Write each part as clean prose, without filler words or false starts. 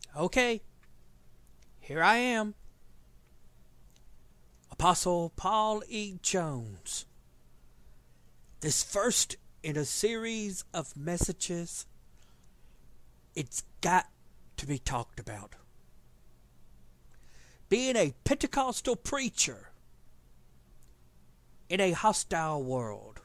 Okay, here I am, Apostle Paul E. Jones. This first in a series of messages, it's got to be talked about. Being a Pentecostal preacher in a hostile world.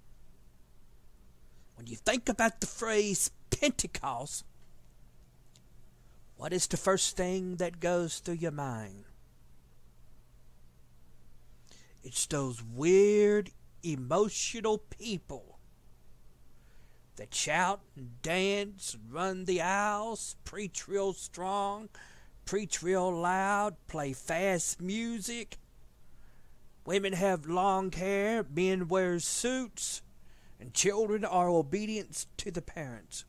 When you think about the phrase Pentecost, what is the first thing that goes through your mind? It's those weird, emotional people that shout and dance and run the aisles, preach real strong, preach real loud, play fast music. Women have long hair, men wear suits, and children are obedient to the parents.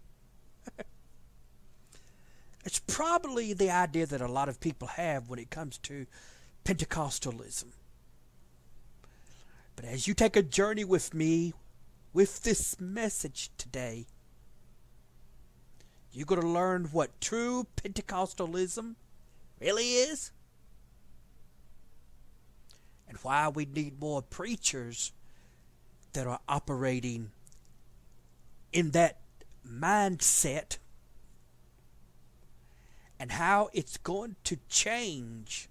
It's probably the idea that a lot of people have when it comes to Pentecostalism. But as you take a journey with me with this message today, you're going to learn what true Pentecostalism really is, and why we need more preachers that are operating in that mindset, and how it's going to change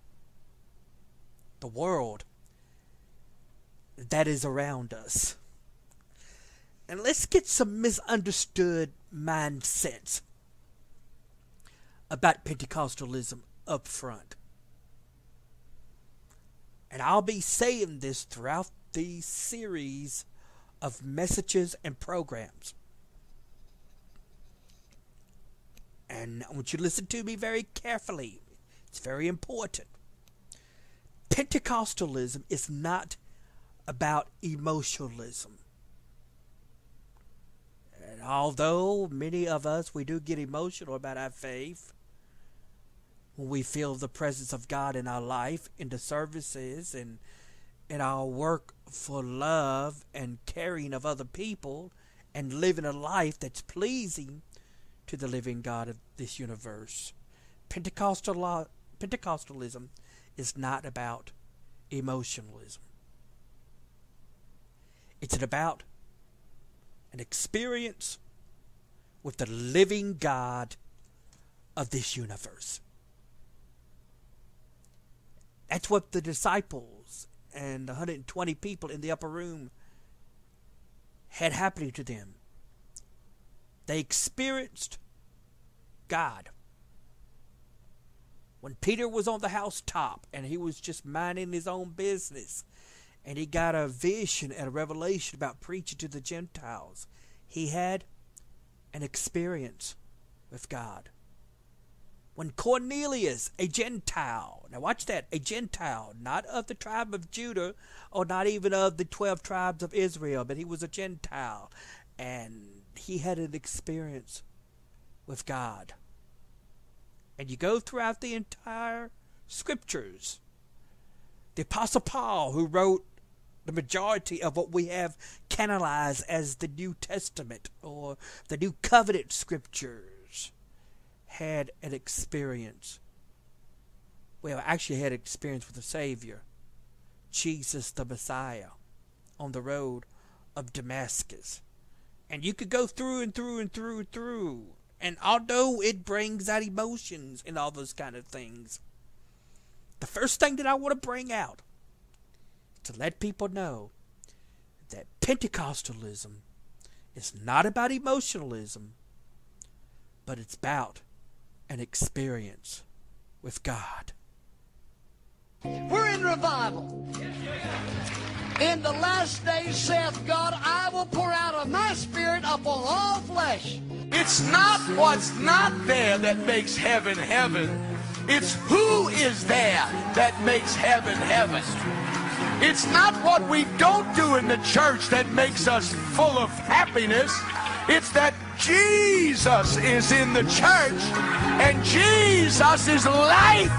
the world that is around us. And let's get some misunderstood mindsets about Pentecostalism up front. And I'll be saying this throughout these series of messages and programs. And I want you to listen to me very carefully. It's very important. Pentecostalism is not about emotionalism. And although many of us, we do get emotional about our faith, when we feel the presence of God in our life, in the services, and in our work for love and caring of other people, and living a life that's pleasing to the living God of this universe. Pentecostalism is not about emotionalism. It's about an experience with the living God of this universe. That's what the disciples and the 120 people in the upper room had happening to them. They experienced God. When Peter was on the housetop and he was just minding his own business, and he got a vision and a revelation about preaching to the Gentiles, he had an experience with God. When Cornelius, a Gentile, now watch that, a Gentile, not of the tribe of Judah, or not even of the 12 tribes of Israel, but he was a Gentile, and he had an experience with God. And you go throughout the entire scriptures. The Apostle Paul, who wrote the majority of what we have canonized as the New Testament or the New Covenant scriptures, had an experience. Well, actually had an experience with the Savior, Jesus the Messiah, on the road of Damascus. And you could go through and through and through and through. And although it brings out emotions and all those kind of things, the first thing that I want to bring out to let people know that Pentecostalism is not about emotionalism, but it's about an experience with God. We're in revival. In the last days, saith God, I will pour out of my spirit upon all flesh. It's not what's not there that makes heaven heaven. It's who is there that makes heaven heaven. It's not what we don't do in the church that makes us full of happiness. It's that Jesus is in the church, and Jesus is life.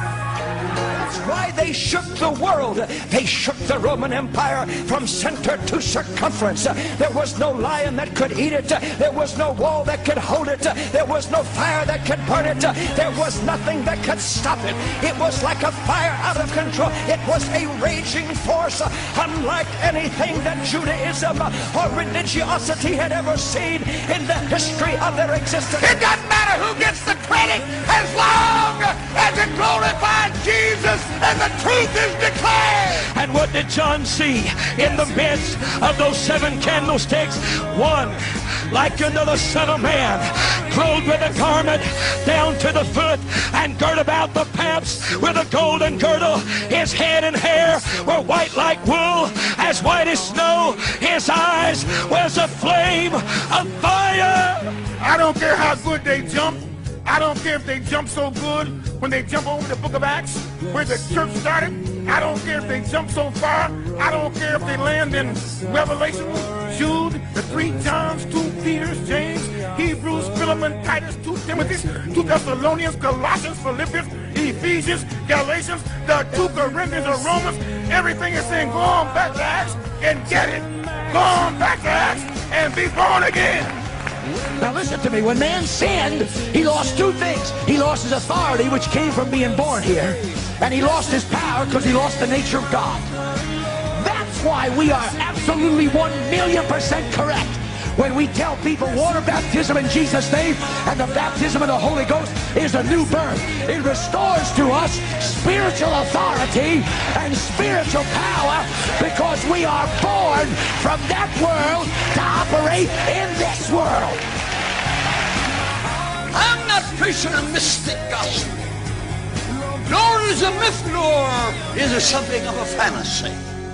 That's why they shook the world. They shook the Roman Empire from center to circumference. There was no lion that could eat it. There was no wall that could hold it. There was no fire that could burn it. There was nothing that could stop it. It was like a fire out of control. It was a raging force, unlike anything that Judaism or religiosity had ever seen in the history of their existence. It doesn't matter who gets the credit as long as it glorifies Jesus and the truth is declared. And what did John see in the midst of those 7 candlesticks? One like unto the Son of Man, clothed with a garment down to the foot, and girt about the paps with a golden girdle. His head and hair were white like wool, as white as snow. His eyes was a flame of fire. I don't care how good they jump. I don't care if they jump so good when they jump over the book of Acts, where the church started. I don't care if they jump so far. I don't care if they land in Revelation, Jude, the 3 Johns, 2 Peters, James, Hebrews, Philemon, Titus, 2 Timothy, 2 Thessalonians, Colossians, Philippians, Ephesians, Galatians, the 2 Corinthians or Romans. Everything is saying go on back to Acts and get it. Go on back to Acts and be born again. Now listen to me. When man sinned, he lost 2 things. He lost his authority, which came from being born here, and he lost his power because he lost the nature of God. That's why we are absolutely 1,000,000% correct when we tell people water baptism in Jesus' name and the baptism of the Holy Ghost is a new birth. It restores to us spiritual authority and spiritual power because we are born from that world to operate in this world. I'm not preaching a mystic gospel, nor is a myth, nor is it something of a fantasy.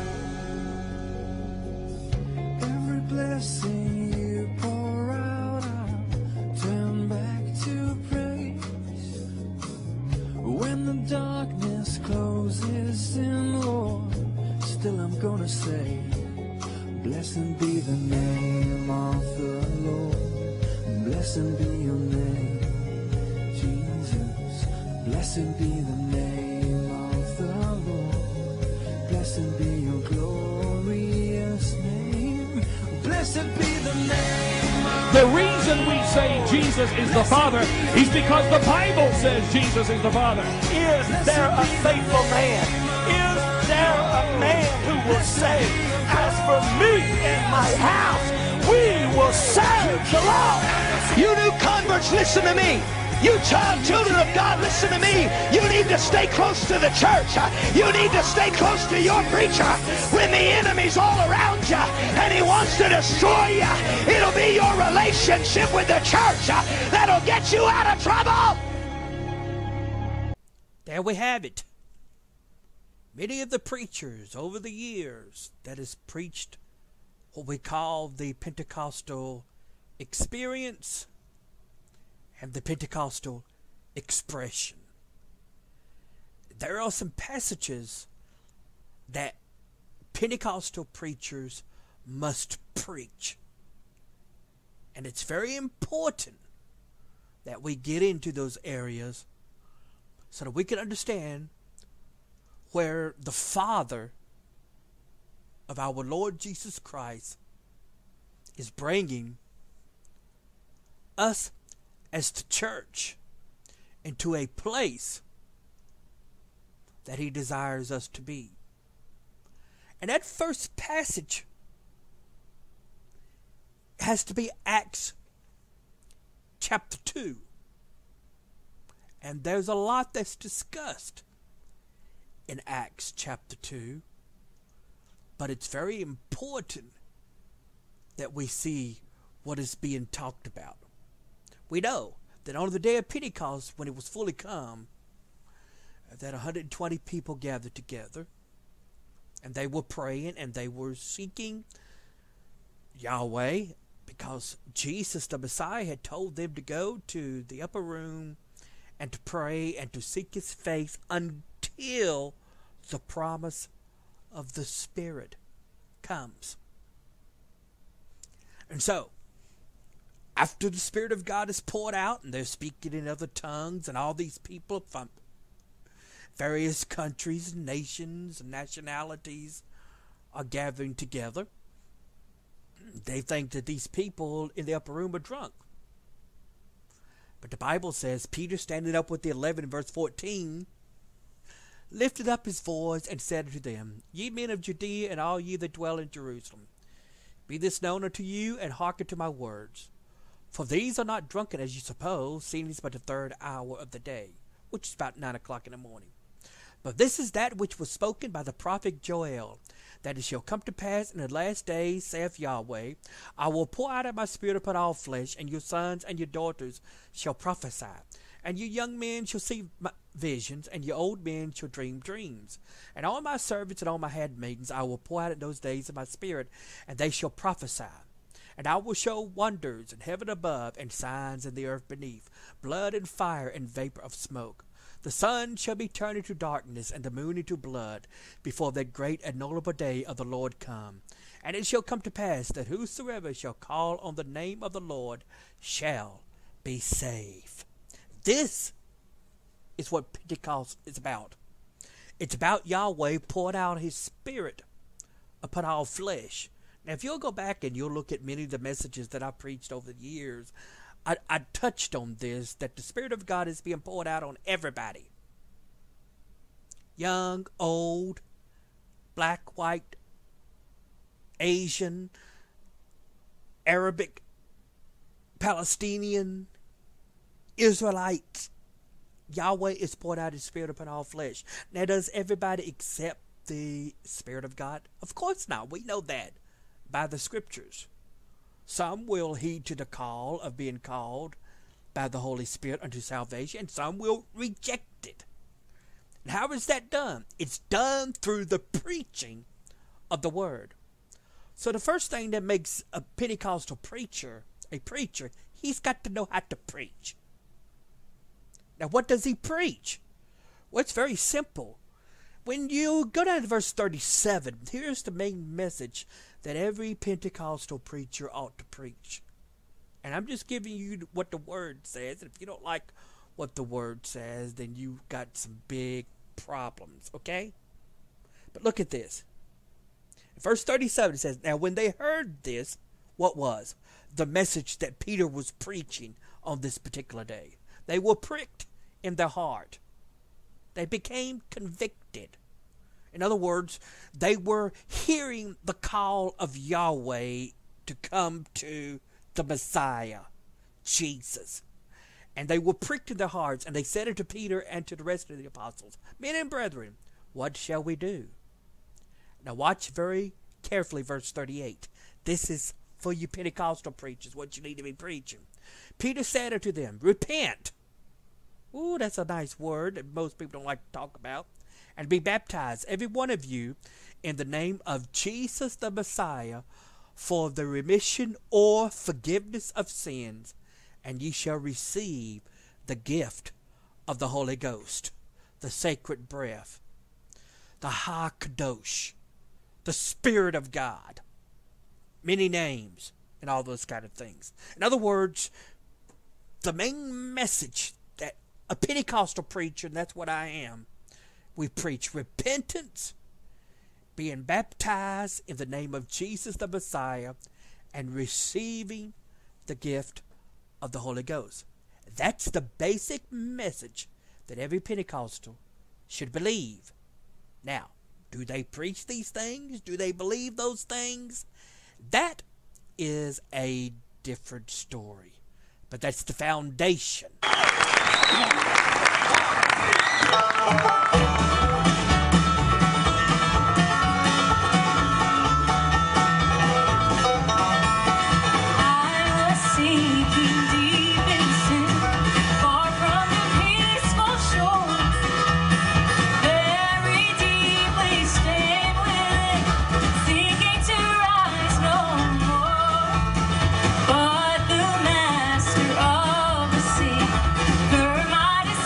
Every blessing you pour out, I'll turn back to praise. When the darkness closes in, Lord, still I'm gonna say, blessed be the name of the Lord. Blessed be your name, Jesus. Blessed be the name of the Lord. Blessed be your glorious name. Blessed be the name of The reason we say Jesus is the Father is because the Bible says Jesus is the Father. Is there a faithful man? Is there a man who will say, as for me and my house, we will serve the Lord? You new converts, listen to me. You children of God, listen to me. You need to stay close to the church. You need to stay close to your preacher. When the enemy's all around you and he wants to destroy you, it'll be your relationship with the church that'll get you out of trouble. There we have it. Many of the preachers over the years that has preached what we call the Pentecostal experience and the Pentecostal expression. There are some passages that Pentecostal preachers must preach. And it's very important that we get into those areas so that we can understand where the Father of our Lord Jesus Christ is bringing us as the church into a place that He desires us to be. And that first passage has to be Acts chapter 2. And there's a lot that's discussed in Acts chapter 2. But it's very important that we see what is being talked about. We know that on the day of Pentecost, when it was fully come, that 120 people gathered together, and they were praying and they were seeking Yahweh, because Jesus the Messiah had told them to go to the upper room and to pray and to seek His face until the promise of the Spirit comes. And so, after the Spirit of God is poured out and they're speaking in other tongues and all these people from Various countries, nations, and nationalities are gathering together. They think that these people in the upper room are drunk. But the Bible says, Peter, standing up with the 11 in verse 14, lifted up his voice and said unto them, Ye men of Judea, and all ye that dwell in Jerusalem, be this known unto you, and hearken to my words. For these are not drunken as you suppose, seeing it is but the 3rd hour of the day, which is about 9 o'clock in the morning. But this is that which was spoken by the prophet Joel, that it shall come to pass in the last days, saith Yahweh, I will pour out of my spirit upon all flesh, and your sons and your daughters shall prophesy. And your young men shall see visions, and your old men shall dream dreams. And all my servants and all my handmaidens I will pour out in those days of my spirit, and they shall prophesy. And I will show wonders in heaven above, and signs in the earth beneath, blood and fire and vapor of smoke. The sun shall be turned into darkness, and the moon into blood, before that great and notable day of the Lord come. And it shall come to pass that whosoever shall call on the name of the Lord shall be saved. This is what Pentecost is about. It's about Yahweh poured out his spirit upon all flesh. Now, if you'll go back and you'll look at many of the messages that I preached over the years, I touched on this, that the Spirit of God is being poured out on everybody. Young, old, black, white, Asian, Arabic, Palestinian, Israelites. Yahweh is poured out his Spirit upon all flesh. Now, does everybody accept the Spirit of God? Of course not. We know that by the Scriptures. Some will heed to the call of being called by the Holy Spirit unto salvation, and some will reject it. And how is that done? It's done through the preaching of the Word. So the first thing that makes a Pentecostal preacher a preacher, he's got to know how to preach. Now, what does he preach? Well, it's very simple. When you go down to verse 37, here's the main message that every Pentecostal preacher ought to preach. And I'm just giving you what the Word says. And if you don't like what the Word says, then you've got some big problems, okay? But look at this. In verse 37, it says, Now when they heard this, what was? The message that Peter was preaching on this particular day. They were pricked in their heart. They became convicted. In other words, they were hearing the call of Yahweh to come to the Messiah, Jesus. And they were pricked in their hearts, and they said unto Peter and to the rest of the apostles, Men and brethren, what shall we do? Now watch very carefully verse 38. This is for you Pentecostal preachers, what you need to be preaching. Peter said unto them, Repent. Ooh, that's a nice word that most people don't like to talk about. And be baptized, every one of you, in the name of Jesus the Messiah, for the remission or forgiveness of sins, and ye shall receive the gift of the Holy Ghost, the sacred breath, the Ha-Kadosh, the Spirit of God, many names, and all those kind of things. In other words, the main message that a Pentecostal preacher, and that's what I am, we preach repentance, being baptized in the name of Jesus the Messiah, and receiving the gift of the Holy Ghost. That's the basic message that every Pentecostal should believe. Now, do they preach these things? Do they believe those things? That is a different story. But that's the foundation. But the master of the sea, her might is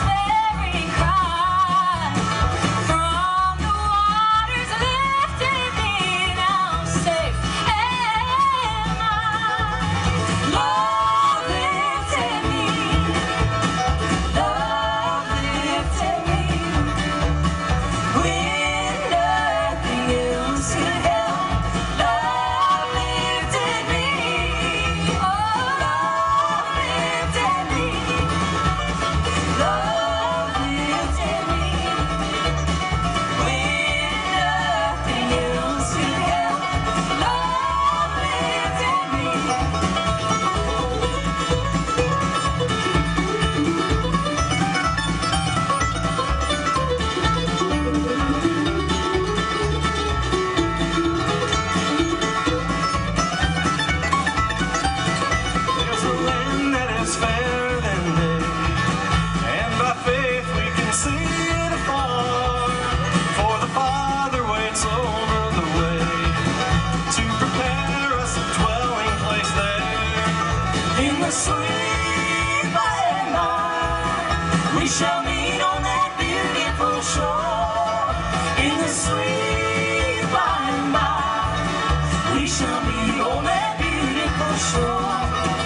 We shall meet on that beautiful shore in the sweet by and by. We shall meet on that beautiful shore.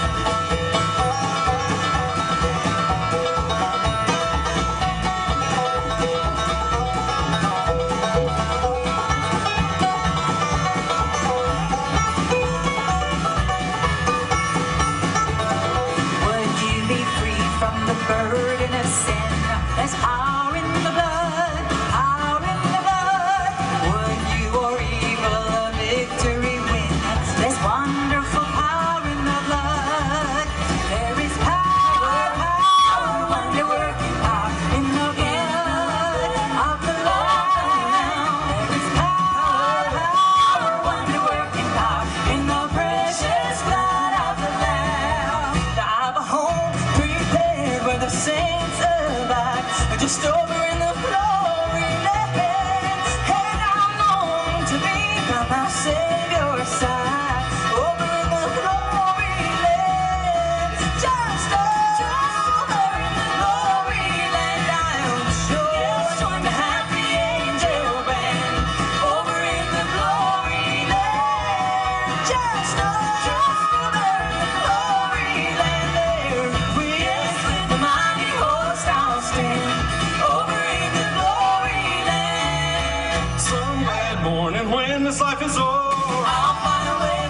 Burden of sin, there's power in the blood, power in the blood. Would you or evil a victory win? There's wonderful power in the blood. There is power, power, wonder-working power in the blood of the Lamb. There is power, power, wonder-working power in the precious blood of the Lamb. I've a home prepared where the saints abide, just over in the glory land. And I long to be by my Savior's side, over in the glory land. Just over in the glory land, I am sure. Join the happy angel band, over in the glory land. Just over in the glory land, there with the mighty host I'll stand, over in the glory land. Some bad morning when this life is o'er, I'll find a way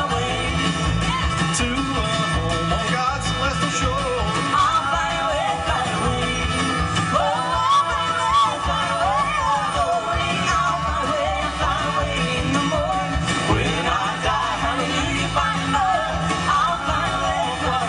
to a home on God's celestial shore. I'll find a way, oh, I'll find a way, I'll find a way in the morning. When I die, hallelujah, find love. I'll find a way,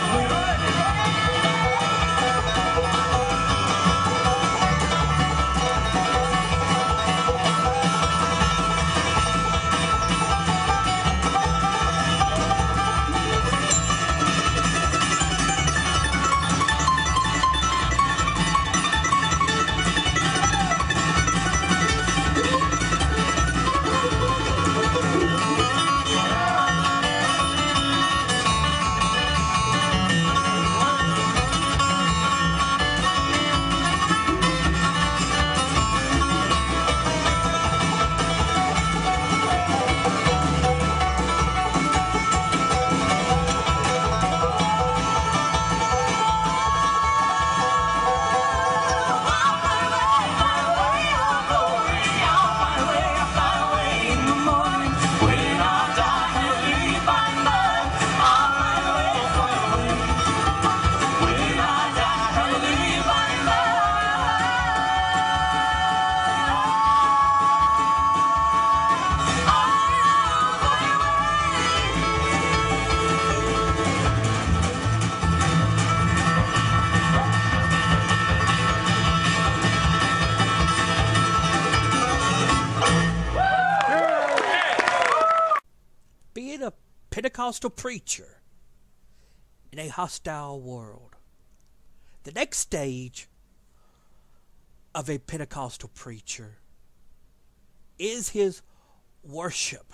Being a Pentecostal preacher in a hostile world. The next stage of a Pentecostal preacher is his worship.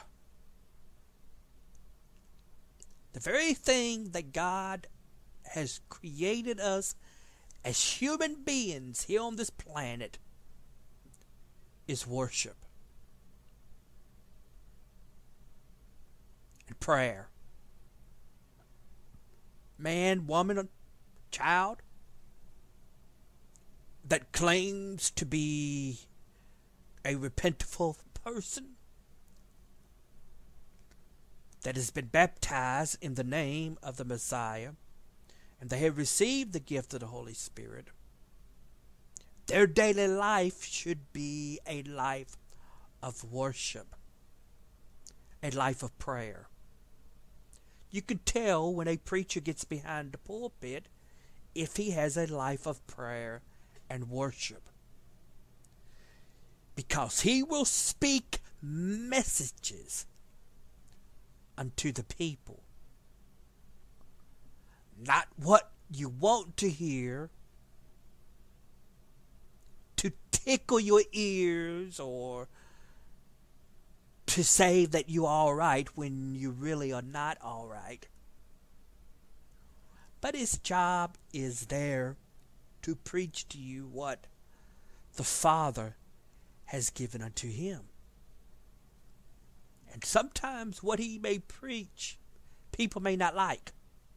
The very thing that God has created us as human beings here on this planet is worship and prayer. Man, woman, child that claims to be a repentful person that has been baptized in the name of the Messiah, and they have received the gift of the Holy Spirit, their daily life should be a life of worship, a life of prayer. You can tell when a preacher gets behind the pulpit if he has a life of prayer and worship, because he will speak messages unto the people, not what you want to hear to tickle your ears or to say that you're all right when you really are not all right. But his job is there to preach to you what the Father has given unto him. And sometimes what he may preach, people may not like.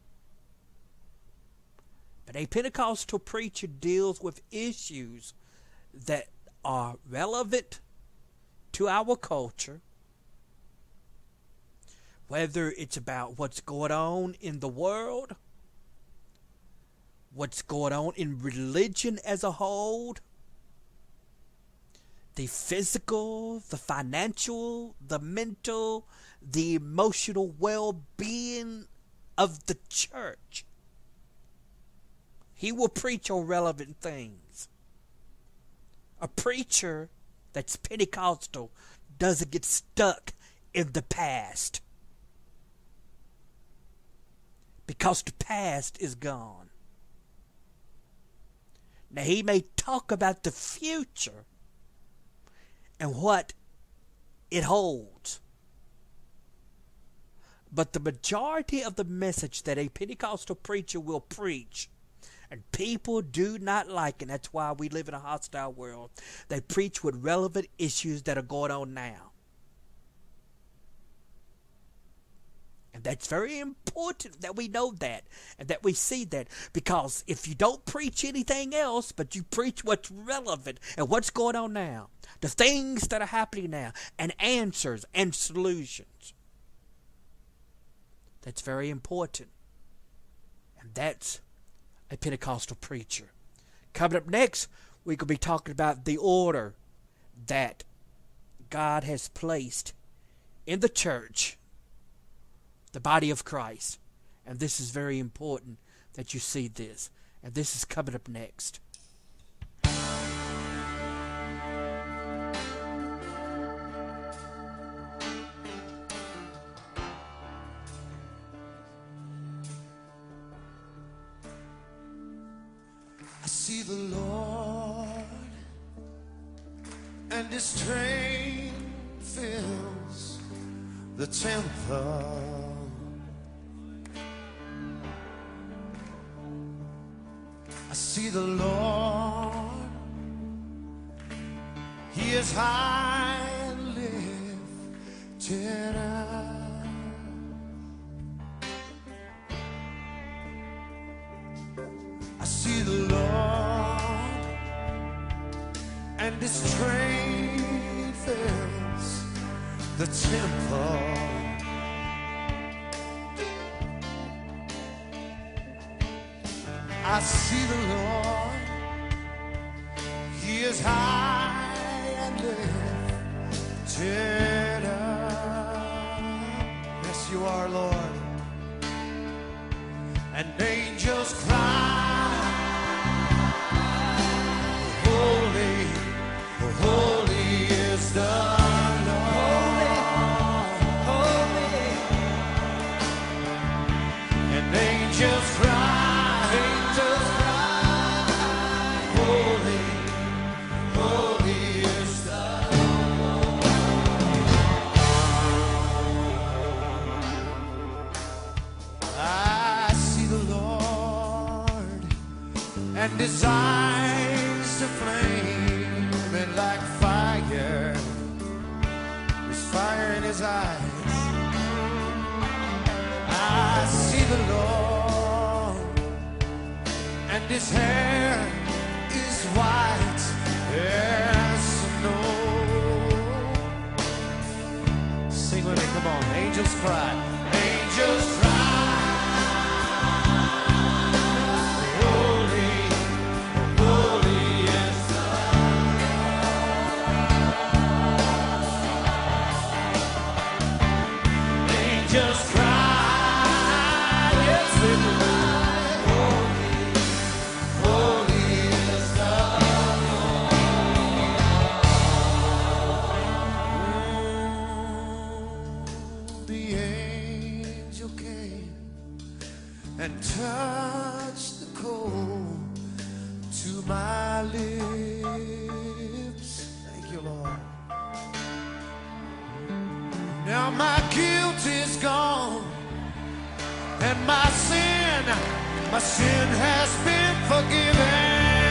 But a Pentecostal preacher deals with issues that are relevant to our culture, whether it's about what's going on in the world, what's going on in religion as a whole, the physical, the financial, the mental, the emotional well-being of the church. He will preach on relevant things. A preacher that's Pentecostal doesn't get stuck in the past, because the past is gone. Now, he may talk about the future and what it holds, but the majority of the message that a Pentecostal preacher will preach, and people do not like, and that's why we live in a hostile world, they preach with relevant issues that are going on now. And that's very important that we know that and that we see that, because if you don't preach anything else, but you preach what's relevant and what's going on now, the things that are happening now, and answers and solutions, that's very important. And that's a Pentecostal preacher. Coming up next, we're going to be talking about the order that God has placed in the church, the body of Christ. And this is very important that you see this. And this is coming up next. I see the Lord, and His train fills the temple. I see the Lord, He is high and lifted up. I see the Lord, and His train fills the temple. I see the Lord, He is high and lifted up. Yes, you are, Lord. And angels cry, holy, holy is the Lord. Holy, and angels cry, holy, holy is the Lord. I see the Lord, and His eyes are flaming like fire. There's fire in His eyes. I see the Lord, and His hair is white as snow. Sing with me, come on. Angels cry. Angels cry. Holy, holy is the Lord. Angels cry. Yes, they do. Holy, holy is the Lord. The angel came and touched the coal to my lips. Thank you, Lord. Now my guilt is gone, and my sin has been forgiven.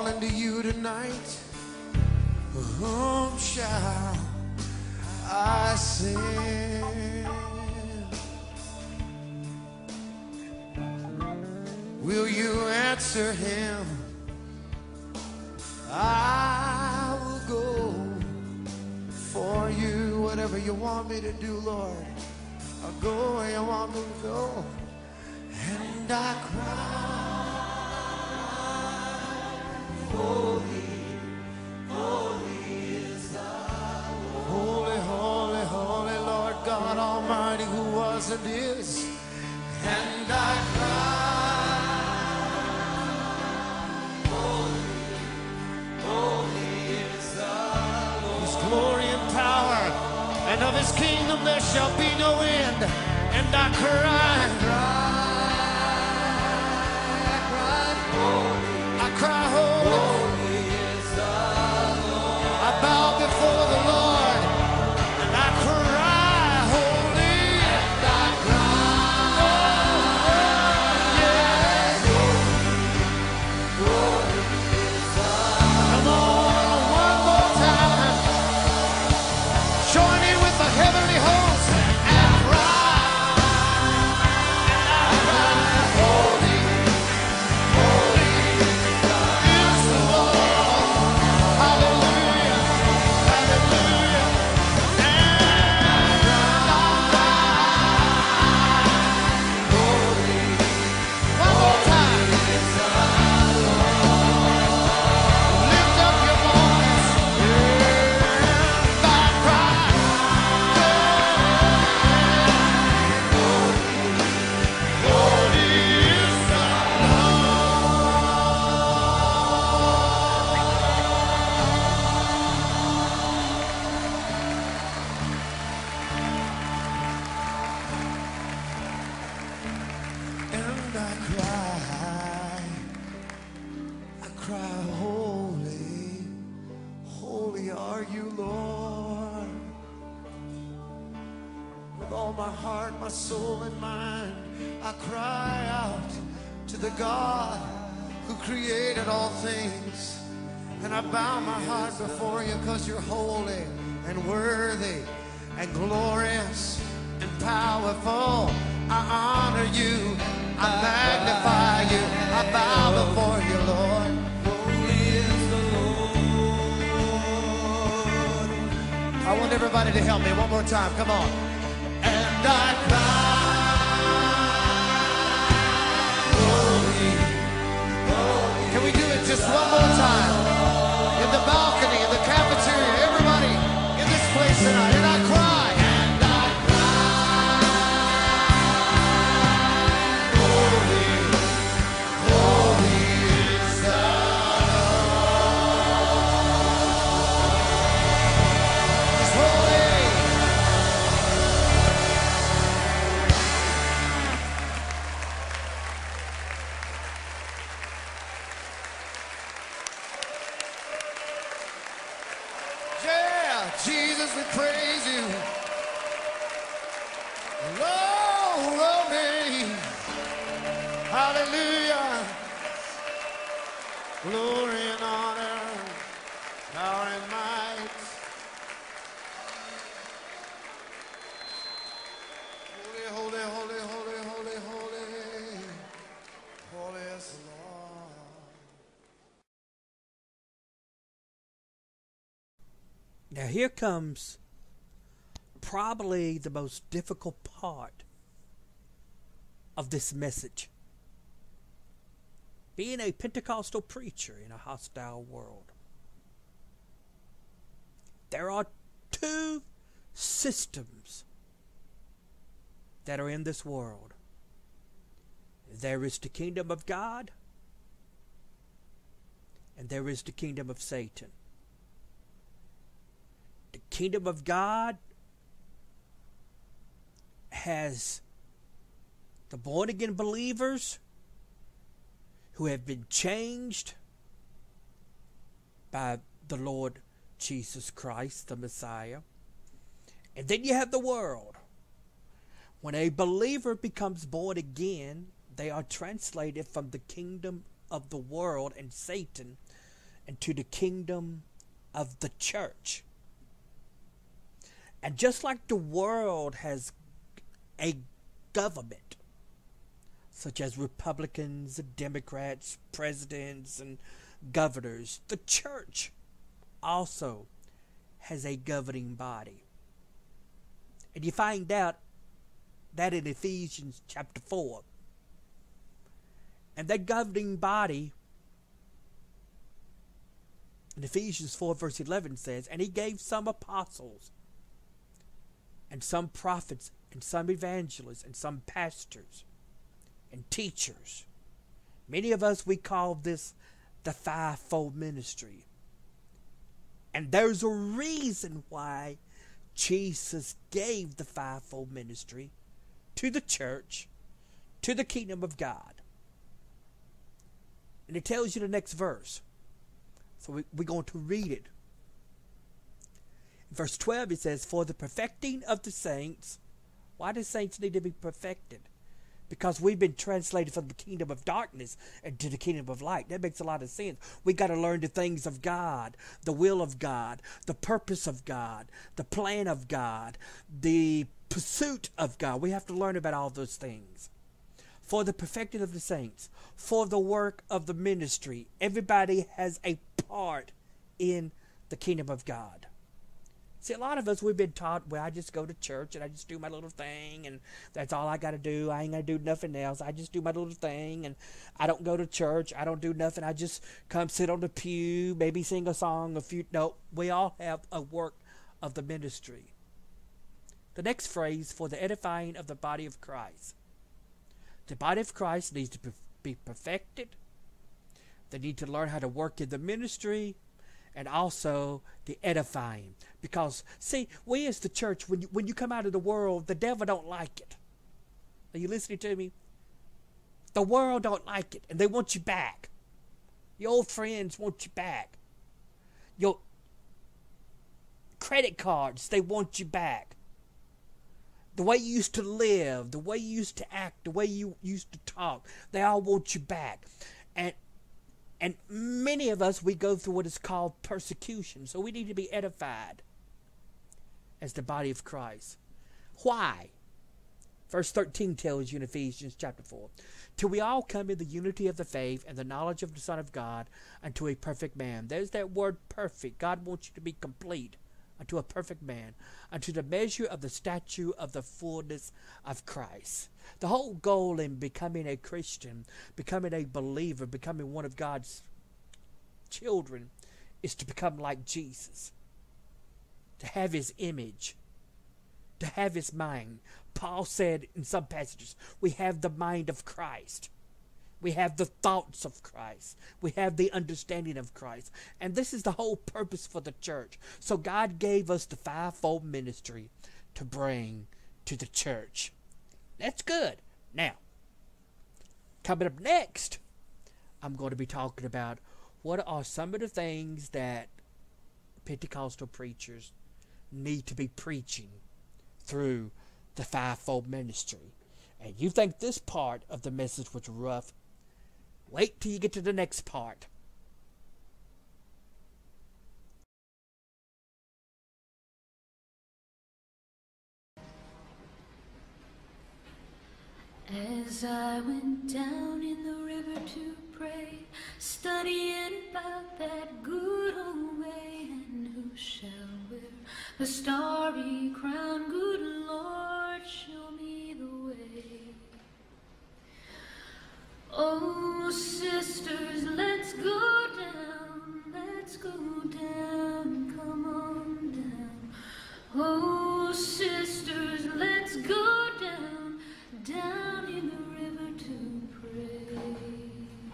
calling to you tonight. Whom shall I send? Will you answer him? I will go for you. Whatever you want me to do, Lord, I'll go where you want me to go. And I cry, holy, holy is thy Lord. Holy, holy, holy Lord God Almighty, who was and is. And I cry, holy, holy is thy Lord. His glory and power, and of his kingdom there shall be no end. And I cry, cry, holy is the Lord. I bow before the Lord and I cry, holy. And I cry, oh, yes. Holy is the Lord. Come on, one more time. Join in with the heavenly host and cry. And I cry, holy, holy. My heart, my soul, and mind, I cry out to the God who created all things. And I bow my heart before you because you're holy and worthy and glorious and powerful. I honor you, I magnify you, I bow before you, Lord. Holy is the Lord. I want everybody to help me one more time, come on. And I cry, holy, holy. Can we do it just one more time? In the balcony, in the cafeteria, everybody in this place tonight. And I cry. And I cry, holy, holy is the Lord. He's holy. Jesus, we praise you. Glory. Hallelujah. Glory and honor, power and might. Holy, holy, holy, holy, holy, holy. Holy is the Lord. Now here comes probably the most difficult part of this message. Being a Pentecostal preacher in a hostile world. There are two systems that are in this world. There is the kingdom of God, and there is the kingdom of Satan. The kingdom of God has the born-again believers who have been changed by the Lord Jesus Christ, the Messiah. And then you have the world. When a believer becomes born again, they are translated from the kingdom of the world and Satan and to the kingdom of the church. And just like the world has a government, such as Republicans and Democrats, presidents and governors, the church also has a governing body. And you find out that in Ephesians chapter 4. And that governing body in Ephesians 4 verse 11 says, and he gave some apostles and some prophets and some evangelists and some pastors and teachers. Many of us, we call this the fivefold ministry. And there's a reason why Jesus gave the fivefold ministry to the church, to the kingdom of God. And it tells you the next verse. So we're going to read it. In verse 12 it says, for the perfecting of the saints. Why do saints need to be perfected? Because we've been translated from the kingdom of darkness into the kingdom of light. That makes a lot of sense. We got to learn the things of God, the will of God, the purpose of God, the plan of God, the pursuit of God. We have to learn about all those things. For the perfecting of the saints, for the work of the ministry. Everybody has a part in the kingdom of God. See, a lot of us, we've been taught, well, I just go to church and I just do my little thing and that's all I got to do. I ain't going to do nothing else. I just do my little thing and I don't go to church. I don't do nothing. I just come sit on the pew, maybe sing a song, No, we all have a work of the ministry. The next phrase, for the edifying of the body of Christ. The body of Christ needs to be perfected. They need to learn how to work in the ministry and also the edifying. Because, see, we as the church, when you come out of the world, the devil don't like it. Are you listening to me? The world don't like it, and they want you back. Your old friends want you back. Your credit cards, they want you back. The way you used to live, the way you used to act, the way you used to talk, they all want you back. And many of us, we go through what is called persecution. So we need to be edified as the body of Christ. Why? Verse 13 tells you in Ephesians chapter 4, till we all come in the unity of the faith and the knowledge of the Son of God unto a perfect man. There's that word perfect. God wants you to be complete unto a perfect man, unto the measure of the stature of the fullness of Christ. The whole goal in becoming a Christian, becoming a believer, becoming one of God's children is to become like Jesus, to have his image, to have his mind. Paul said in some passages, we have the mind of Christ. We have the thoughts of Christ. We have the understanding of Christ. And this is the whole purpose for the church. So God gave us the fivefold ministry to bring to the church. That's good. Now, coming up next, I'm going to be talking about what are some of the things that Pentecostal preachers need to be preaching through the fivefold ministry. And you think this part of the message was rough, wait till you get to the next part. As I went down in the river to pray, studying about that good old way, and who shall wear the starry crown? Good Lord, show me the way. Oh, sisters, let's go down, come on down. Oh, sisters, let's go down in the river to pray.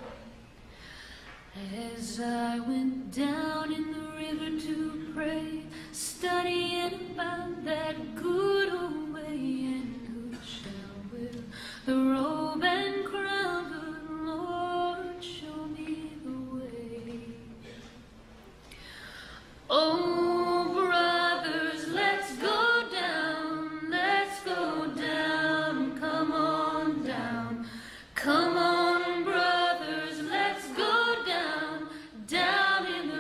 As I went down in the river to pray, studying about that good old way, and who shall wear the robe and crown? Good Lord, show me the way. Oh, brothers, let's go down, come on down. Come on, brothers, let's go down in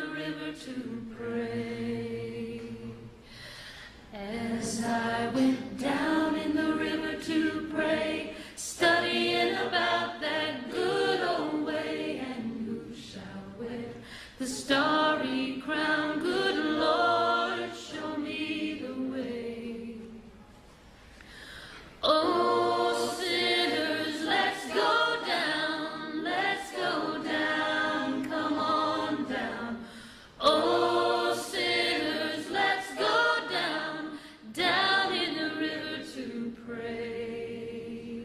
starry crown. Good Lord, show me the way. Oh, sinners, let's go down. Let's go down. Come on down. Oh, sinners, let's go down. Down in the river to pray.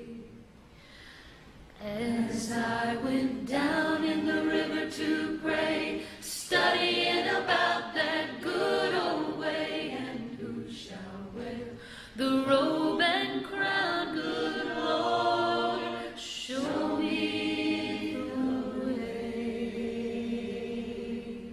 As I went down in the river to pray, studying about that good old way, and who shall wear the robe and crown? Good Lord, show me the way.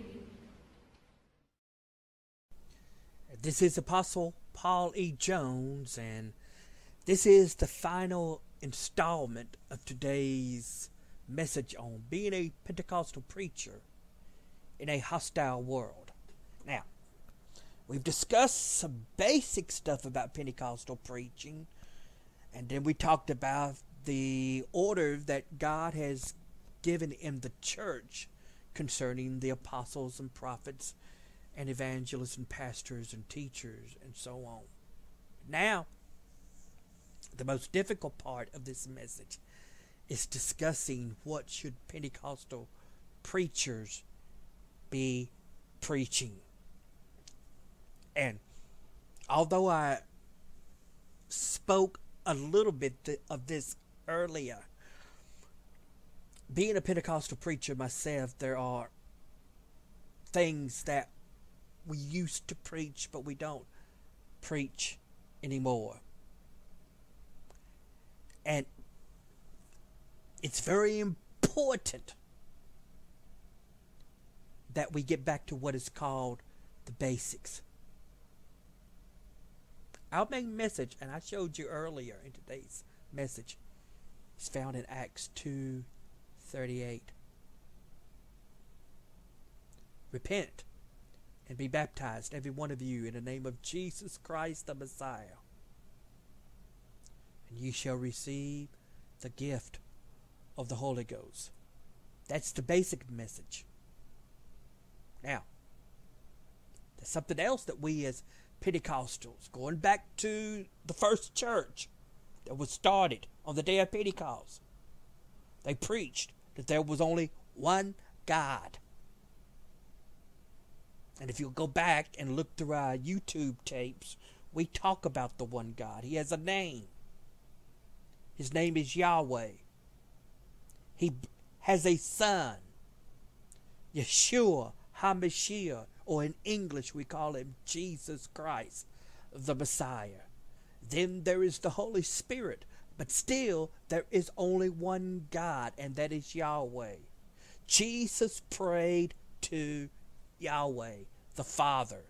This is Apostle Paul E. Jones, and this is the final installment of today's message on being a Pentecostal preacher in a hostile world. Now, we've discussed some basic stuff about Pentecostal preaching, and then we talked about the order that God has given in the church concerning the apostles and prophets and evangelists and pastors and teachers and so on. Now, the most difficult part of this message is discussing what should Pentecostal preachers be preaching. And although I spoke a little bit of this earlier, being a Pentecostal preacher myself, there are things that we used to preach but we don't preach anymore. And it's very important that we get back to what is called the basics. Our main message, and I showed you earlier in today's message, is found in Acts 2:38. Repent and be baptized, every one of you, in the name of Jesus Christ the Messiah, and ye shall receive the gift of the Holy Ghost. That's the basic message. Now, there's something else that we as Pentecostals, going back to the first church that was started on the day of Pentecost, they preached that there was only one God. And if you go back and look through our YouTube tapes, we talk about the one God. He has a name. His name is Yahweh. He has a son, Yeshua HaMashiach, or in English we call him Jesus Christ, the Messiah. Then there is the Holy Spirit, but still there is only one God, and that is Yahweh. Jesus prayed to Yahweh, the Father.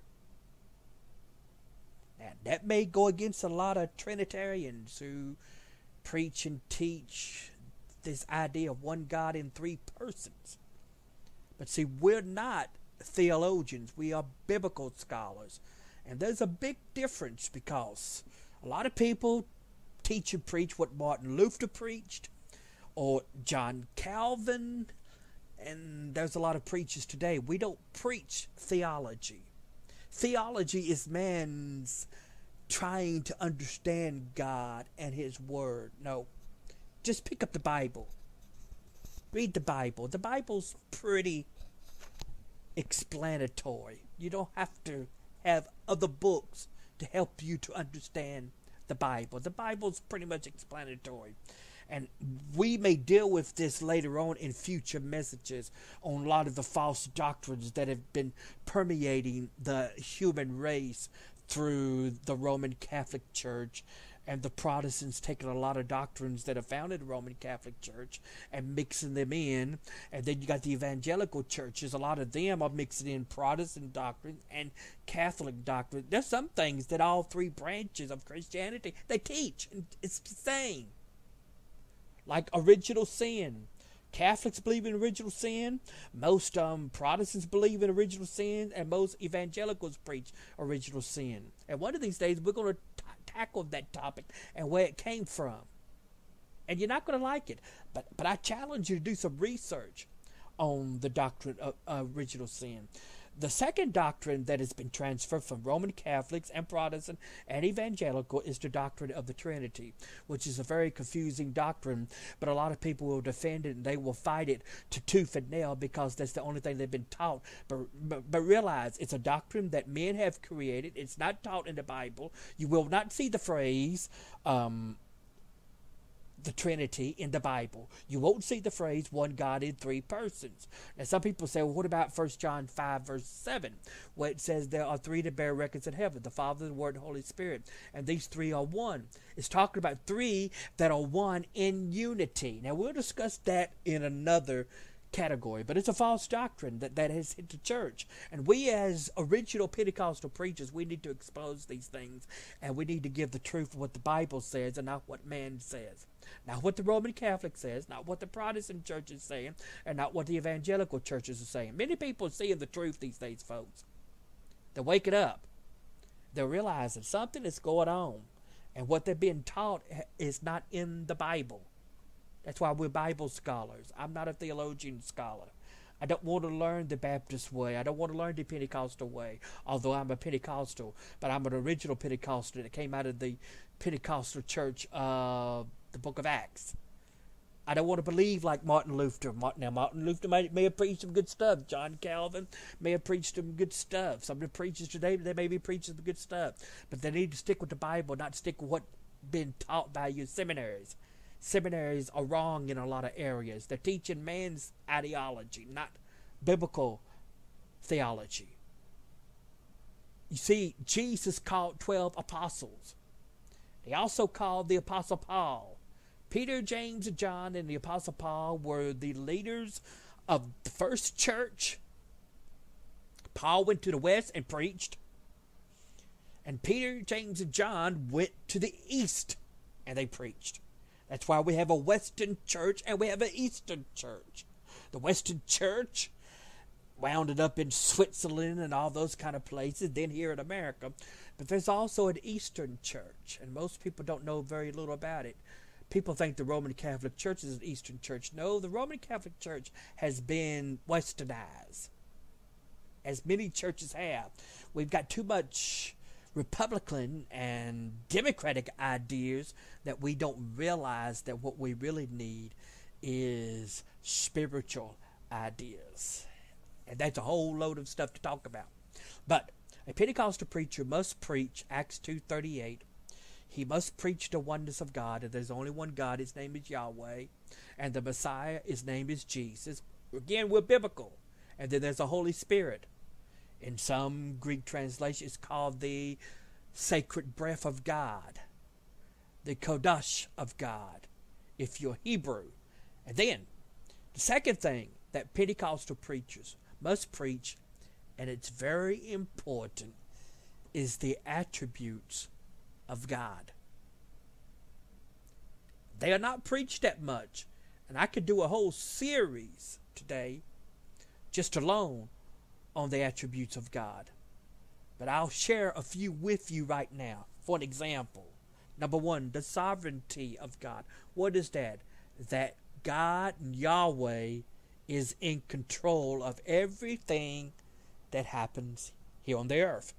Now, that may go against a lot of Trinitarians who preach and teach this idea of one God in three persons. But see, we're not theologians. We are biblical scholars. And there's a big difference, because a lot of people teach and preach what Martin Luther preached or John Calvin, and there's a lot of preachers today. We don't preach theology. Theology is man's trying to understand God and His Word. No, just pick up the Bible. Read the Bible. The Bible's pretty explanatory. You don't have to have other books to help you to understand the Bible. The Bible's pretty much explanatory. And we may deal with this later on in future messages on a lot of the false doctrines that have been permeating the human race through the Roman Catholic Church, and the Protestants taking a lot of doctrines that are found in the Roman Catholic Church and mixing them in. And then you got the evangelical churches. A lot of them are mixing in Protestant doctrine and Catholic doctrine. There's some things that all three branches of Christianity, they teach, and it's the same. Like original sin. Catholics believe in original sin. Most Protestants believe in original sin, and most evangelicals preach original sin. And one of these days we're going to tackle that topic and where it came from. And you're not going to like it, but I challenge you to do some research on the doctrine of original sin. The second doctrine that has been transferred from Roman Catholics and Protestant and Evangelical is the doctrine of the Trinity, which is a very confusing doctrine, but a lot of people will defend it and they will fight it to tooth and nail because that's the only thing they've been taught. But realize it's a doctrine that men have created. It's not taught in the Bible. You will not see the phrase the Trinity in the Bible. You won't see the phrase one God in three persons. Now some people say, well, what about 1 John 5 verse 7, where it says there are three that bear records in heaven, the Father, the Word, and the Holy Spirit, and these three are one. It's talking about three that are one in unity. Now we'll discuss that in another category, but it's a false doctrine that has hit the church, and we as original Pentecostal preachers, we need to expose these things, and we need to give the truth of what the Bible says and not what man says, not what the Roman Catholic says, not what the Protestant church is saying, and not what the evangelical churches are saying. Many people are seeing the truth these days, folks. They're waking up. They're realizing something is going on, and what they're being taught is not in the Bible. That's why we're Bible scholars. I'm not a theologian scholar. I don't want to learn the Baptist way. I don't want to learn the Pentecostal way, although I'm a Pentecostal, but I'm an original Pentecostal that came out of the Pentecostal church of the book of Acts. I don't want to believe like Martin Luther. Now, Martin Luther may have preached some good stuff. John Calvin may have preached some good stuff. Some of the preachers today, they may be preaching some good stuff. But they need to stick with the Bible, not stick with what's been taught by your seminaries. Seminaries are wrong in a lot of areas. They're teaching man's ideology, not biblical theology. You see, Jesus called 12 apostles. He also called the Apostle Paul. Peter, James, and John and the Apostle Paul were the leaders of the first church. Paul went to the west and preached. And Peter, James, and John went to the east and they preached. That's why we have a Western church and we have an Eastern church. The Western church wound up in Switzerland and all those kind of places, then here in America. But there's also an Eastern church, and most people don't know very little about it. People think the Roman Catholic Church is an Eastern church. No, the Roman Catholic Church has been westernized, as many churches have. We've got too much Republican and Democratic ideas that we don't realize that what we really need is spiritual ideas. And that's a whole load of stuff to talk about. But a Pentecostal preacher must preach Acts 2:38. He must preach the oneness of God, and there's only one God. His name is Yahweh, and the Messiah, his name is Jesus. Again, we're biblical. And then there's the Holy Spirit. In some Greek translation, it's called the sacred breath of God, the Kodesh of God, if you're Hebrew. And then, the second thing that Pentecostal preachers must preach, and it's very important, is the attributes of God. They are not preached that much, and I could do a whole series today just alone on the attributes of God. But I'll share a few with you right now. For an example, number one, the sovereignty of God. What is that? That God, Yahweh, is in control of everything that happens here on the earth.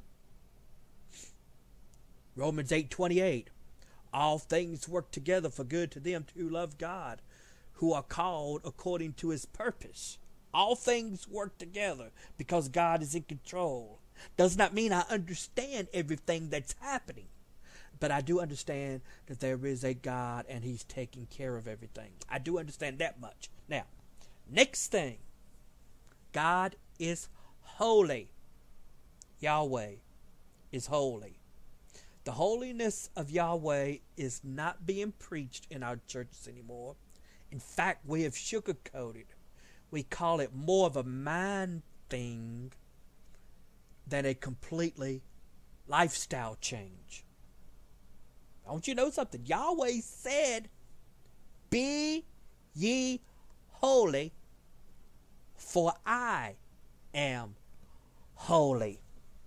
Romans 8:28. All things work together for good to them who love God, who are called according to his purpose. All things work together because God is in control. Does not mean I understand everything that's happening, but I do understand that there is a God and he's taking care of everything. I do understand that much. Now, next thing, God is holy. Yahweh is holy. The holiness of Yahweh is not being preached in our churches anymore. In fact, we have sugarcoated. We call it more of a mind thing than a completely lifestyle change. Don't you know something? Yahweh said, "Be ye holy, for I am holy."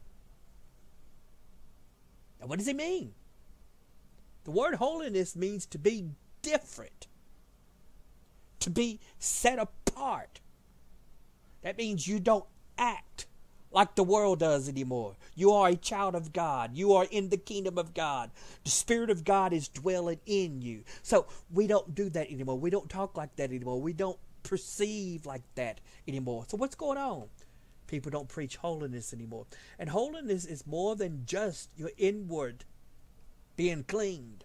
Now, what does he mean? The word holiness means to be different, to be set apart, That means you don't act like the world does anymore. You are a child of God. You are in the kingdom of God. The Spirit of God is dwelling in you. So we don't do that anymore. We don't talk like that anymore. We don't perceive like that anymore. So what's going on? People don't preach holiness anymore. And holiness is more than just your inward being cleaned.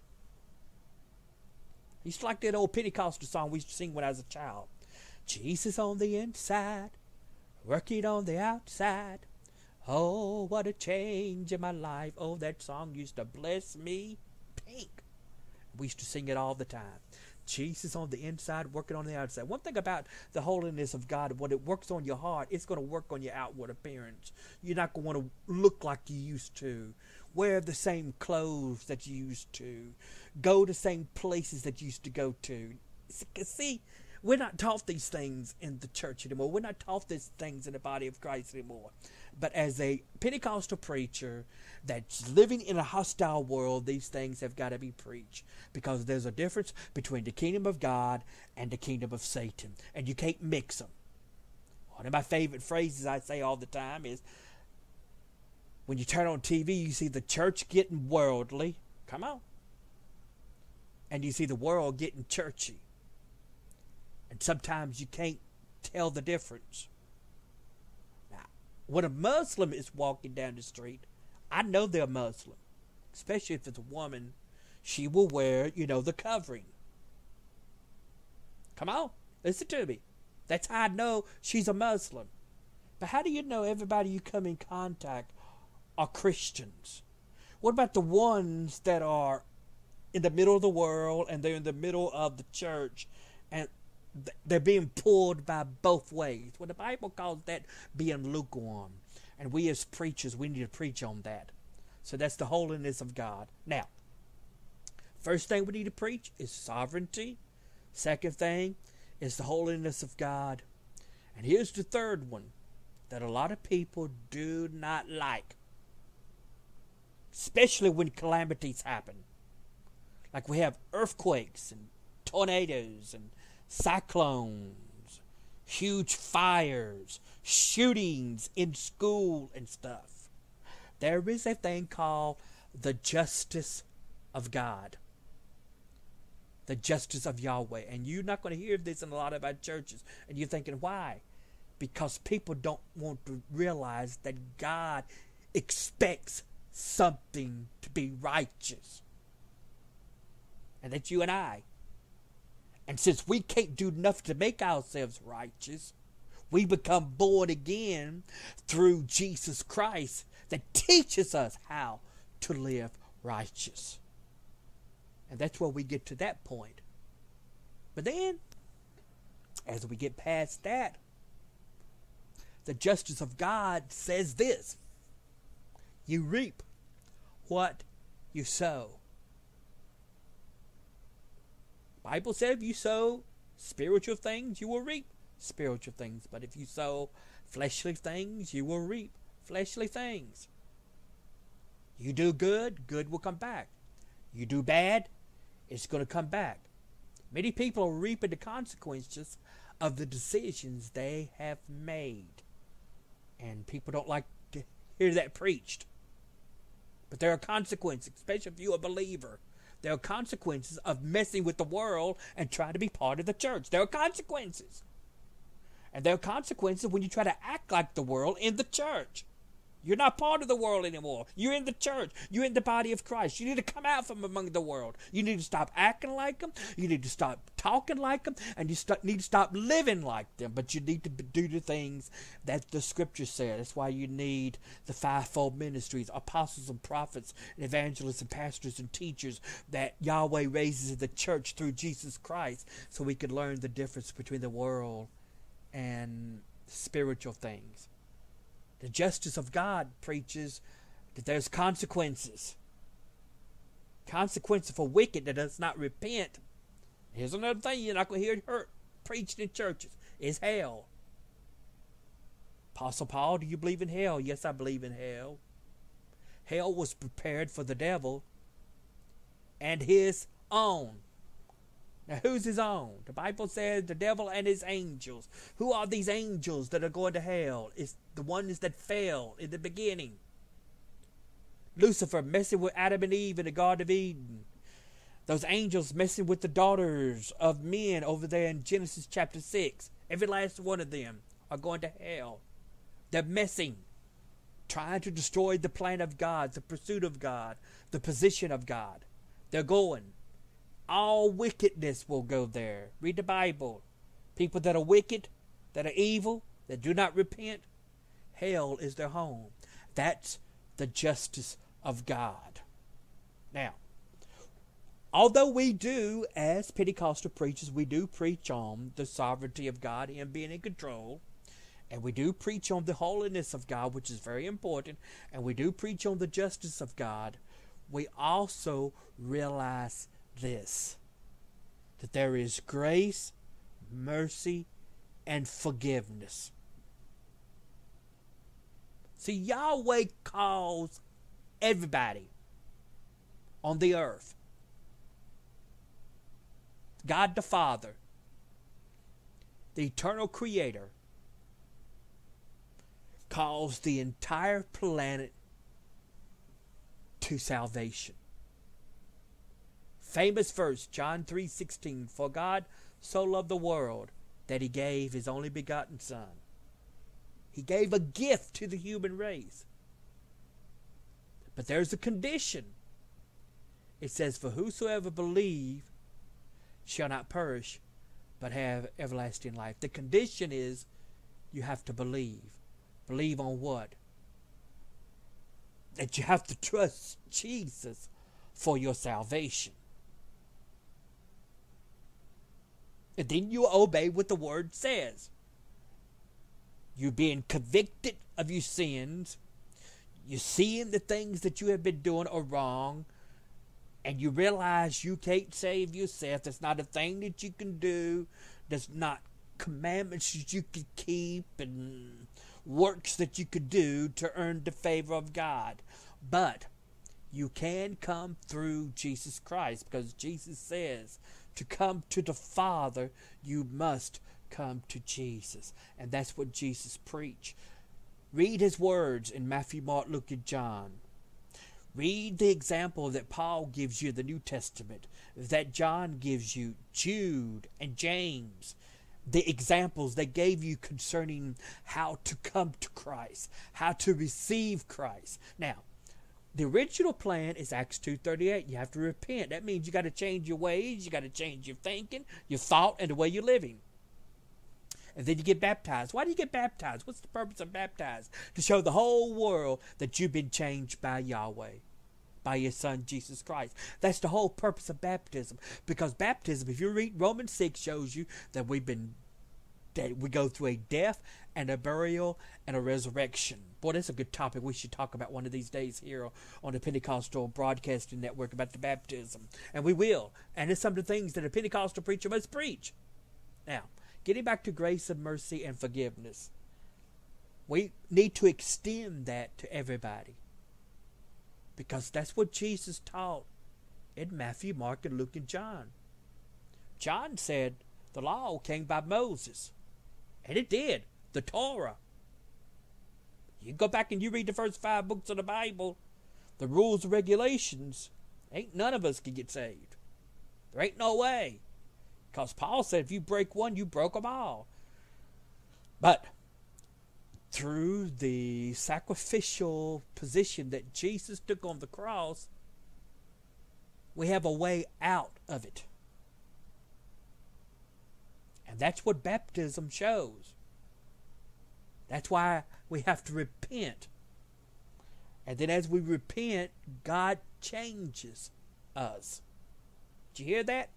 It's like that old Pentecostal song we used to sing when I was a child. Jesus on the inside, working on the outside. Oh, what a change in my life. Oh, that song used to bless me pink. We used to sing it all the time. Jesus on the inside, working on the outside. One thing about the holiness of God, when it works on your heart, it's going to work on your outward appearance. You're not going to want to look like you used to. Wear the same clothes that you used to. Go to the same places that you used to go to. See, we're not taught these things in the church anymore. We're not taught these things in the body of Christ anymore. But as a Pentecostal preacher that's living in a hostile world, these things have got to be preached. Because there's a difference between the kingdom of God and the kingdom of Satan. And you can't mix them. One of my favorite phrases I say all the time is, when you turn on TV, you see the church getting worldly. Come on. And you see the world getting churchy. And sometimes you can't tell the difference. Now, when a Muslim is walking down the street, I know they're Muslim. Especially if it's a woman, she will wear, the covering. Come on, listen to me. That's how I know she's a Muslim. But how do you know everybody you come in contact are Christians? What about the ones that are in the middle of the world and they're in the middle of the church and they're being pulled by both ways? Well, the Bible calls that being lukewarm. And we as preachers, we need to preach on that. So that's the holiness of God. Now, first thing we need to preach is sovereignty. Second thing is the holiness of God. And here's the third one that a lot of people do not like. Especially when calamities happen. Like we have earthquakes and tornadoes and cyclones, huge fires, shootings in school and stuff. There is a thing called the justice of God. The justice of Yahweh. And you're not going to hear this in a lot of our churches. And you're thinking, why? Because people don't want to realize that God expects something to be righteous. And that's you and I. And since we can't do nothing to make ourselves righteous, we become born again through Jesus Christ that teaches us how to live righteous. And that's where we get to that point. But then, as we get past that, the justice of God says this: you reap what you sow. Bible said if you sow spiritual things, you will reap spiritual things. But if you sow fleshly things, you will reap fleshly things. You do good, good will come back. You do bad, it's going to come back. Many people are reaping the consequences of the decisions they have made. And people don't like to hear that preached. But there are consequences, especially if you're a believer. There are consequences of messing with the world and trying to be part of the church. There are consequences. And there are consequences when you try to act like the world in the church. You're not part of the world anymore. You're in the church. You're in the body of Christ. You need to come out from among the world. You need to stop acting like them. You need to stop talking like them. And you need to stop living like them. But you need to do the things that the scripture said. That's why you need the fivefold ministries, apostles and prophets, and evangelists and pastors and teachers that Yahweh raises in the church through Jesus Christ, so we can learn the difference between the world and spiritual things. The justice of God preaches that there's consequences. Consequences for wicked that does not repent. Here's another thing you're not going to hear preached in churches. Is hell. Apostle Paul, do you believe in hell? Yes, I believe in hell. Hell was prepared for the devil and his own. Now, who's his own? The Bible says the devil and his angels. Who are these angels that are going to hell? It's the ones that fell in the beginning. Lucifer messing with Adam and Eve in the Garden of Eden. Those angels messing with the daughters of men over there in Genesis chapter 6. Every last one of them are going to hell. They're messing, trying to destroy the plan of God, the pursuit of God, the position of God. They're going. All wickedness will go there. Read the Bible. People that are wicked, that are evil, that do not repent, hell is their home. That's the justice of God. Now, although we do, as Pentecostal preachers, we do preach on the sovereignty of God, Him being in control, and we do preach on the holiness of God, which is very important, and we do preach on the justice of God, we also realize this, that there is grace, mercy, and forgiveness. See, Yahweh calls everybody on the earth. God the Father, the eternal Creator, calls the entire planet to salvation. Famous verse, John 3:16, for God so loved the world that He gave His only begotten Son. He gave a gift to the human race. But there's a condition. It says, for whosoever believe shall not perish, but have everlasting life. The condition is you have to believe. Believe on what? That you have to trust Jesus for your salvation. And then you obey what the Word says. You're being convicted of your sins. You're seeing the things that you have been doing are wrong. And you realize you can't save yourself. There's not a thing that you can do. There's not commandments that you can keep and works that you could do to earn the favor of God. But you can come through Jesus Christ, because Jesus says to come to the Father, you must come to Jesus. And that's what Jesus preached. Read His words in Matthew, Mark, Luke, and John. Read the example that Paul gives you in the New Testament, that John gives you, Jude and James. The examples they gave you concerning how to come to Christ, how to receive Christ. Now, the original plan is Acts 2:38. You have to repent. That means you got to change your ways, you got to change your thinking, your thought, and the way you're living. And then you get baptized. Why do you get baptized? What's the purpose of baptized? To show the whole world that you've been changed by Yahweh, by His Son, Jesus Christ. That's the whole purpose of baptism. Because baptism, if you read Romans 6, shows you that we go through a death and a burial and a resurrection. Boy, that's a good topic. We should talk about one of these days here on the Pentecostal Broadcasting Network about the baptism. And we will. And it's some of the things that a Pentecostal preacher must preach. Now, getting back to grace and mercy and forgiveness, we need to extend that to everybody. Because that's what Jesus taught in Matthew, Mark, and Luke, and John. John said the law came by Moses. And it did. The Torah. You go back and you read the first 5 books of the Bible, the rules and regulations, ain't none of us can get saved. There ain't no way. Because Paul said if you break one, you broke them all. But through the sacrificial position that Jesus took on the cross, we have a way out of it. And that's what baptism shows. That's why we have to repent. And then as we repent, God changes us. Did you hear that?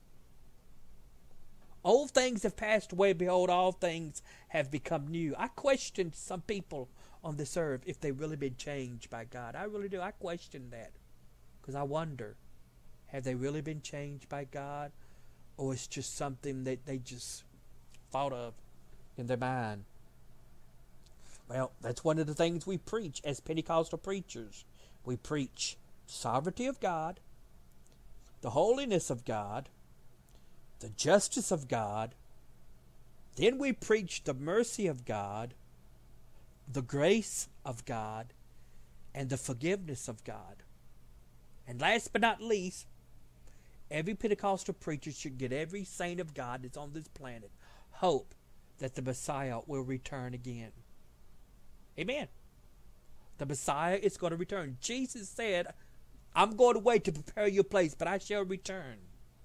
Old things have passed away. Behold, all things have become new. I question some people on this earth if they've really been changed by God. I really do. I question that. Because I wonder, have they really been changed by God? Or it's just something that they just thought of in their mind? Well, that's one of the things we preach as Pentecostal preachers. We preach the sovereignty of God, the holiness of God, the justice of God. Then we preach the mercy of God, the grace of God, and the forgiveness of God. And last but not least, every Pentecostal preacher should get every saint of God that's on this planet hope that the Messiah will return again. Amen. The Messiah is going to return. Jesus said, I'm going away to prepare your place, but I shall return.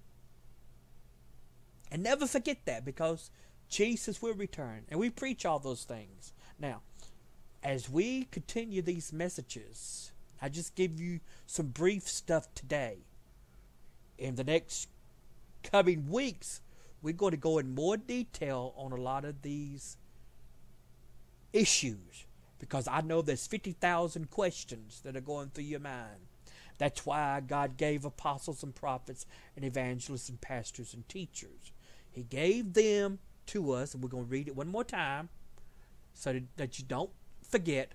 And never forget that, because Jesus will return. And we preach all those things. Now, as we continue these messages, I just give you some brief stuff today. In the next coming weeks, we're going to go in more detail on a lot of these issues, because I know there's 50,000 questions that are going through your mind. That's why God gave apostles and prophets and evangelists and pastors and teachers. He gave them to us, and we're going to read it one more time so that you don't forget.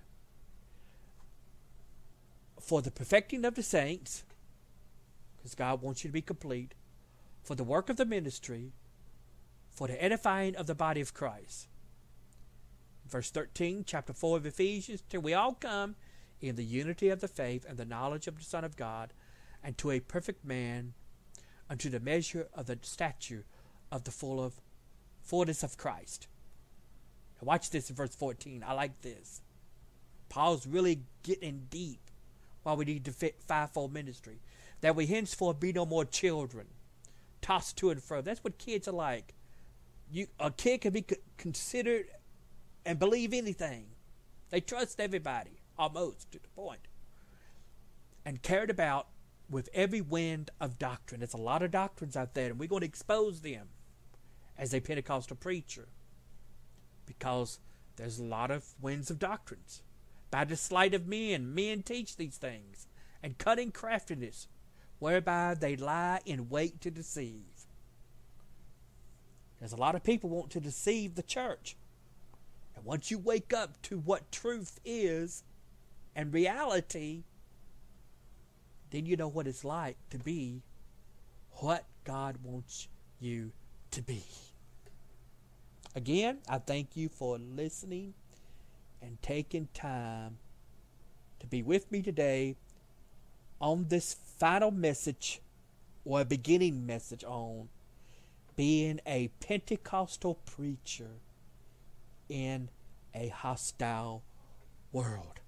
For the perfecting of the saints, because God wants you to be complete, for the work of the ministry, for the edifying of the body of Christ. Verse 13, chapter 4 of Ephesians, till we all come in the unity of the faith and the knowledge of the Son of God, and to a perfect man, unto the measure of the stature of the fullness of Christ. Now watch this in verse 14. I like this. Paul's really getting deep why we need to fit fivefold ministry. That we henceforth be no more children, tossed to and fro. That's what kids are like. A kid can be considered and believe anything. They trust everybody, almost to the point. And carried about with every wind of doctrine. There's a lot of doctrines out there, and we're going to expose them as a Pentecostal preacher, because there's a lot of winds of doctrines. By the sleight of men teach these things, and cunning craftiness, whereby they lie in wait to deceive. There's a lot of people want to deceive the church. And once you wake up to what truth is and reality, then you know what it's like to be what God wants you to be. Again, I thank you for listening and taking time to be with me today on this final message, or a beginning message, on being a Pentecostal preacher in a hostile world.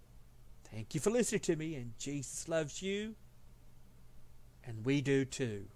Thank you for listening to me, and Jesus loves you, and we do too.